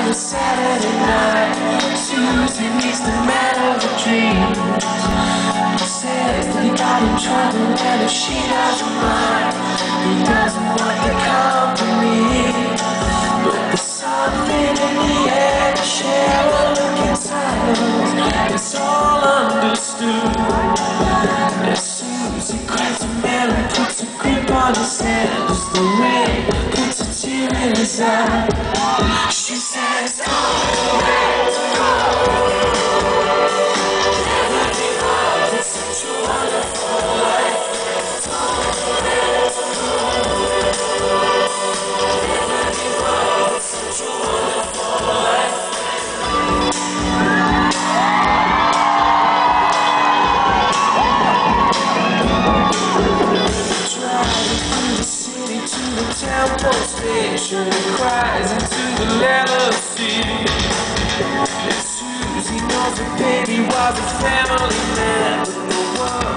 a Saturday night. Susie meets the man of her dreams. He says that he got in trouble and if she doesn't mind, he doesn't want the company. But there's something in the air to share a look inside. It's all understood. As Susie grabs a man and puts a grip on his hand, as the rain puts a tear in his eye, she says, oh, never give up, it's such a wonderful life. Never give up, it's such a wonderful life. Driving through the city to the temple station, it cries into the leather seat. And Susie knows her baby was a family man, but the world